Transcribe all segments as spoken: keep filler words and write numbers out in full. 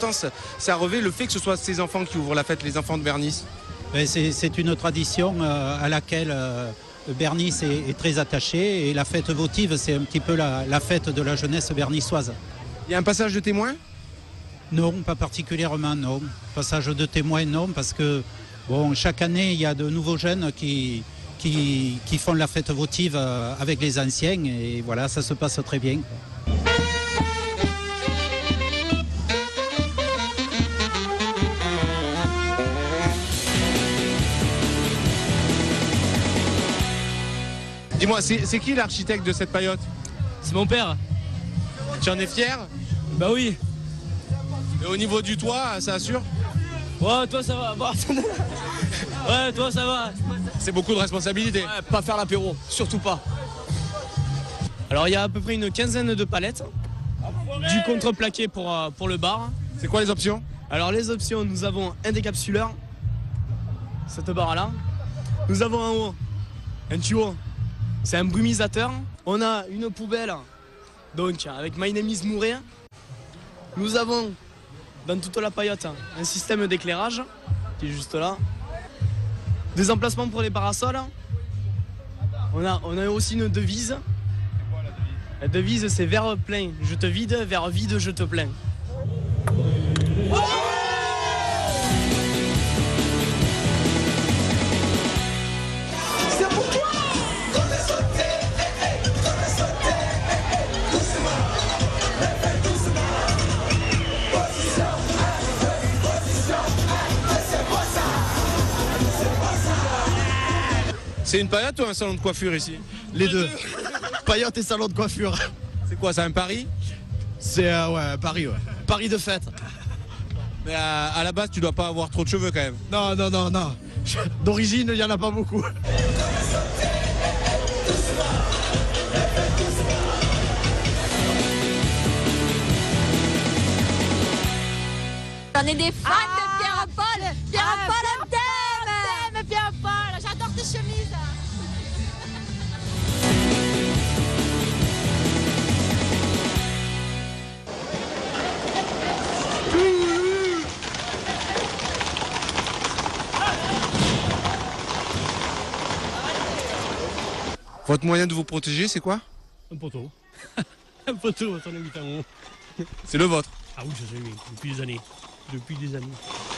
d'importance ça revêt le fait que ce soit ces enfants qui ouvrent la fête, les enfants de Bernis? C'est une tradition à laquelle Bernis est, est très attaché, et la fête votive, c'est un petit peu la, la fête de la jeunesse bernissoise. Il y a un passage de témoin? Non, pas particulièrement, non. Passage de témoin, non, parce que bon, chaque année, il y a de nouveaux jeunes qui, qui, qui font la fête votive avec les anciens, et voilà, ça se passe très bien. Dis-moi, c'est qui l'architecte de cette paillote? C'est mon père. Tu en es fier? Bah oui. Et au niveau du toit, ça assure? Ouais, toi ça va. Bon, ouais, toi ça va. C'est beaucoup de responsabilités. Ouais, pas faire l'apéro, surtout pas. Alors il y a à peu près une quinzaine de palettes. Du contreplaqué pour, euh, pour le bar. C'est quoi les options? Alors les options, nous avons un décapsuleur. Cette barre là. Nous avons en haut un tuyau. C'est un brumisateur. On a une poubelle, donc avec My Name is Mouret. Nous avons dans toute la paillote un système d'éclairage qui est juste là. Des emplacements pour les parasols. On a, on a aussi une devise. La devise, c'est verre plein, je te vide, verre vide, je te plains. C'est une paillote ou un salon de coiffure ici? Les deux. Paillote et salon de coiffure. C'est quoi, c'est un pari? C'est euh, ouais, Paris, ouais. Paris de fête. Mais à, à la base, tu dois pas avoir trop de cheveux quand même. Non, non, non, non. D'origine, il n'y en a pas beaucoup. On est des fans ah, de Pierre-Paul. Pierre-Paul, ah, on t'aime. Pierre-Paul, j'adore tes chemises. Votre moyen de vous protéger, c'est quoi? Un poteau. Un poteau, on invite en haut. C'est le vôtre? Ah oui, je sais, oui, depuis des années. Depuis des années.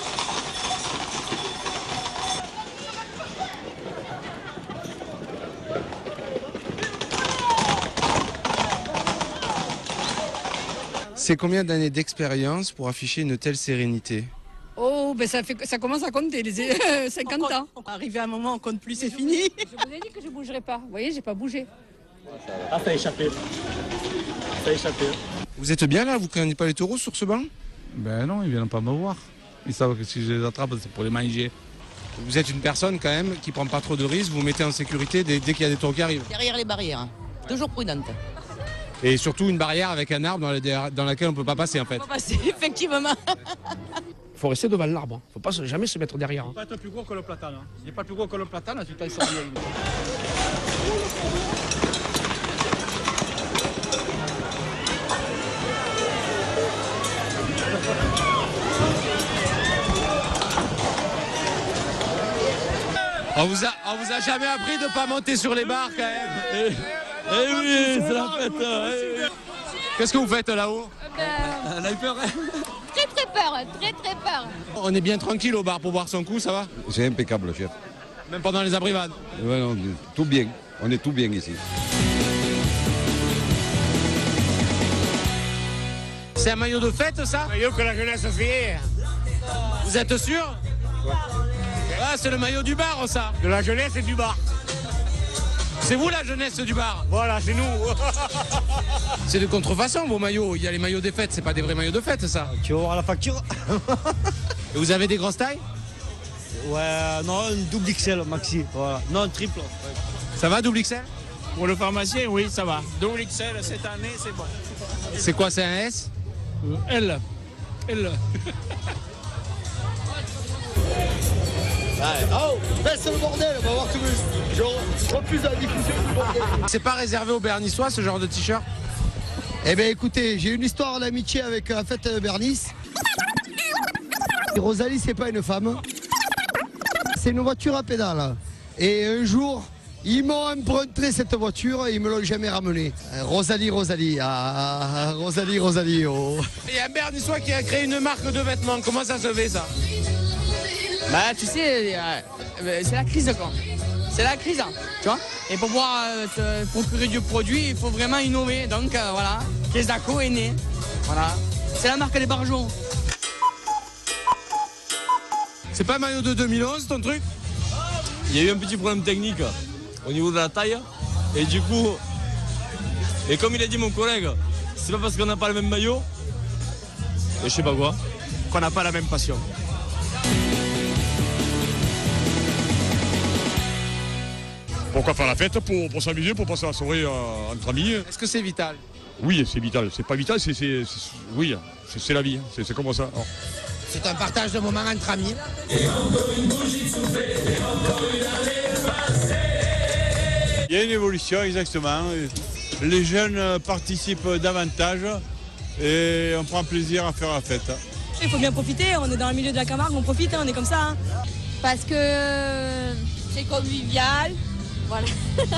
C'est combien d'années d'expérience pour afficher une telle sérénité? Oh, ben ça, fait, ça commence à compter, les cinquante compte, ans. Arrivé à un moment, on compte plus, c'est fini. Je vous ai dit que je ne bougerais pas. Vous voyez, j'ai pas bougé. Ah, ça a échappé. Ça a échappé. Vous êtes bien là? Vous ne craignez pas les taureaux sur ce banc? Ben non, ils viennent pas me voir. Ils savent que si je les attrape, c'est pour les manger. Vous êtes une personne quand même qui prend pas trop de risques, vous vous mettez en sécurité dès, dès qu'il y a des taureaux qui arrivent. Derrière les barrières, hein. Toujours prudente. Et surtout une barrière avec un arbre dans, la, dans laquelle on ne peut pas passer en fait. On peut passer, effectivement. Il faut rester devant l'arbre. Il ne faut pas jamais se mettre derrière. Il ne peut pas être plus gros que le platane. Hein. Il n'est pas plus gros que le platane, tu t'en sors bien. On vous a, on vous a jamais appris de ne pas monter sur les barres quand même. Eh oui, c'est la fête. Eh. Qu'est-ce que vous faites là-haut? Ben, Elle a eu peur. Très très peur, très très peur. On est bien tranquille au bar pour boire son coup, ça va? C'est impeccable, chef. Même pendant les abrivades? Ouais, non, tout bien. On est tout bien ici. C'est un maillot de fête, ça? Un maillot que la jeunesse fière. Vous êtes sûr? Ouais. Ah, c'est le maillot du bar, ça? De la jeunesse et du bar. C'est vous la jeunesse du bar? Voilà, c'est nous. C'est de contrefaçon vos maillots. Il y a les maillots des fêtes, c'est pas des vrais maillots de fête, ça? Tu vas voir la facture? Et vous avez des grosses tailles? Ouais, non, une double X L maxi. Voilà. Non, triple. Ça va, double X L? Pour le pharmacien, oui, ça va. Double X L cette année, c'est bon. C'est quoi, c'est un S? euh, L. L. Ouais. Oh, baisse le bordel, on va voir tout le monde. Je refuse la diffusion du bordel. C'est pas réservé aux Bernissois, ce genre de t-shirt? Eh bien écoutez, j'ai une histoire d'amitié avec la fête Bernis. Rosalie, c'est pas une femme. C'est une voiture à pédales. Et un jour, ils m'ont emprunté cette voiture et ils me l'ont jamais ramenée. Rosalie, Rosalie, ah, Rosalie, Rosalie, oh. Il y a un Bernissois qui a créé une marque de vêtements. Comment ça se fait, ça? Bah, tu sais, euh, c'est la crise, quoi. C'est la crise, tu vois. Et pour pouvoir euh, te procurer du produit, il faut vraiment innover. Donc, euh, voilà, Kesako est né. Voilà. C'est la marque des Barjots. C'est pas maillot de deux mille onze, ton truc? Il y a eu un petit problème technique au niveau de la taille. Et du coup, et comme il a dit mon collègue, c'est pas parce qu'on n'a pas le même maillot, et je sais pas quoi, qu'on n'a pas la même passion. Pourquoi faire la fête? Pour, pour s'amuser, pour passer la soirée euh, entre amis. Est-ce que c'est vital? Oui, c'est vital. C'est pas vital, c'est, c'est, c'est, oui, c'est, c'est la vie. C'est, c'est comme ça. Alors. C'est un partage de moments entre amis. Il y a une évolution, exactement. Les jeunes participent davantage et on prend plaisir à faire la fête. Il faut bien profiter, on est dans le milieu de la Camargue, on profite, on est comme ça. Hein. Parce que c'est convivial. Voilà.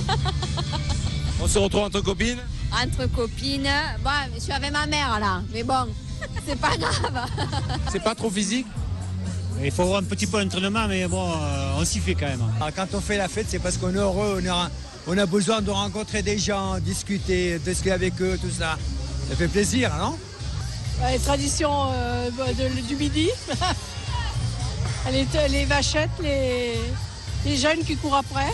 On se retrouve entre copines? Entre copines. Bon, je suis avec ma mère là, mais bon, c'est pas grave. C'est pas trop physique? Il faut avoir un petit peu d'entraînement, mais bon, euh, on s'y fait quand même. Quand on fait la fête, c'est parce qu'on est heureux, on a, on a besoin de rencontrer des gens, discuter, discuter avec eux, tout ça. Ça fait plaisir, non? Les traditions euh, de, du midi. les, les vachettes, les, les jeunes qui courent après.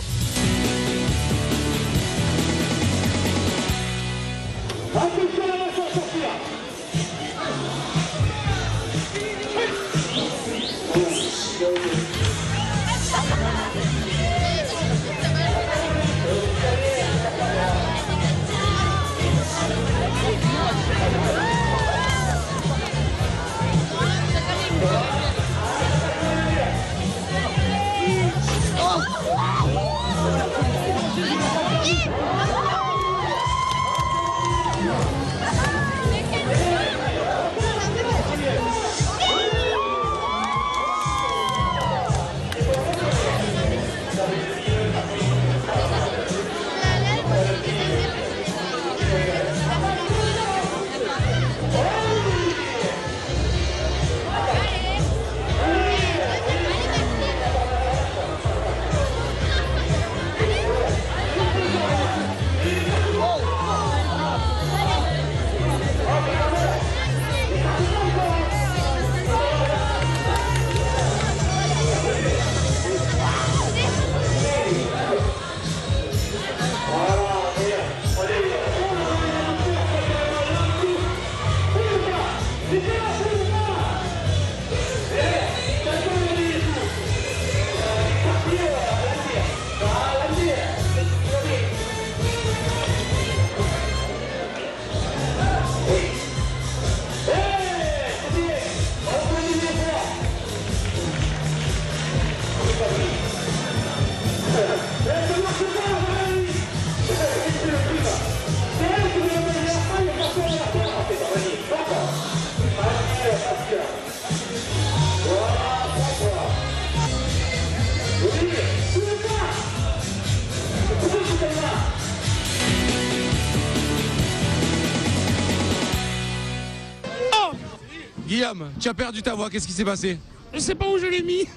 Guillaume, tu as perdu ta voix, qu'est-ce qui s'est passé? Je sais pas où je l'ai mis.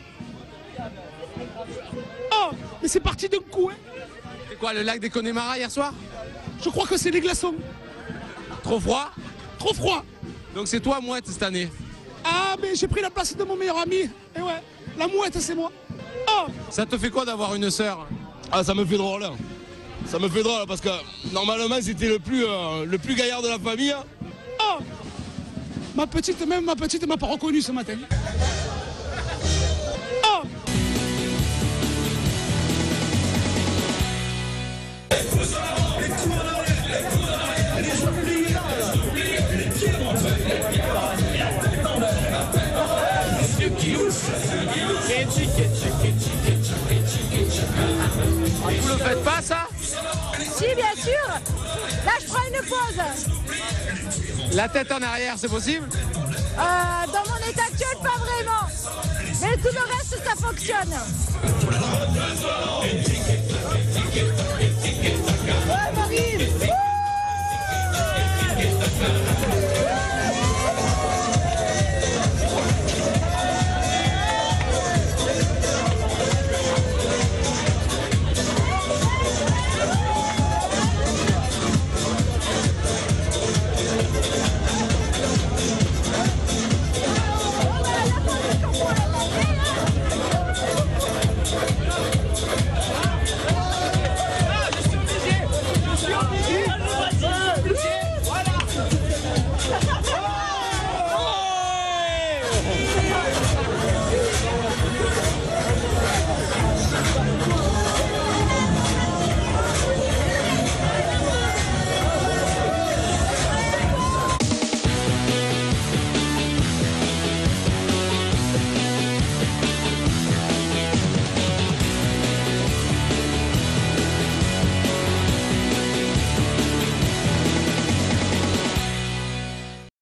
Oh, mais c'est parti d'un coup, hein. C'est quoi, le lac des Connemara hier soir? Je crois que c'est les glaçons. Trop froid? Trop froid. Donc c'est toi, Mouette, cette année? Ah, mais j'ai pris la place de mon meilleur ami. Et ouais, la Mouette, c'est moi. Oh. Ça te fait quoi d'avoir une sœur? Ah, ça me fait drôle. Hein. Ça me fait drôle parce que normalement c'était le plus, euh, le plus gaillard de la famille. Oh. Ma petite, même ma petite m'a pas reconnu ce matin. Oh. Vous le faites pas, ça? Si, bien sûr. Là, je prends une pause. La tête en arrière, c'est possible? Euh, dans mon état actuel, pas vraiment. Mais tout le reste, ça fonctionne.